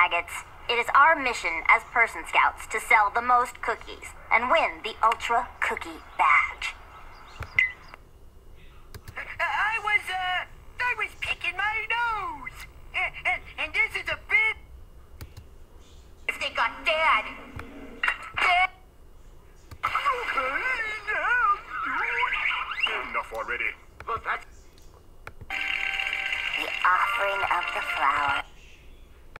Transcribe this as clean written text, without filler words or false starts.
maggots. It is our mission as Person Scouts to sell the most cookies and win the Ultra Cookie Bag.